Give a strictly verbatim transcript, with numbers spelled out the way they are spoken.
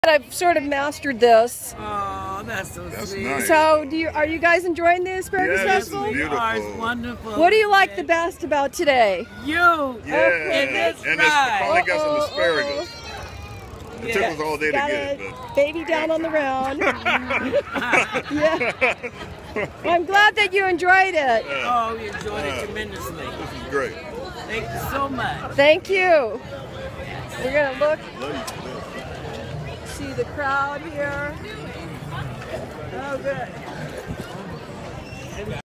I've sort of mastered this. Oh, that's so That's sweet. nice. So, do you are you guys enjoying the Asparagus Yeah, this is Festival? beautiful. Oh, it's wonderful. What do you like the best about today? You. Yeah, Okay. That's and right. it's finally got some Uh-oh, asparagus. It took Yes. us all day to Got get a it, but baby down on the round. Yeah. I'm glad that you enjoyed it. Oh, we enjoyed it tremendously. this is great. Thank you so much. Thank you. We're gonna look, Love you for this. see the crowd here. Oh, good.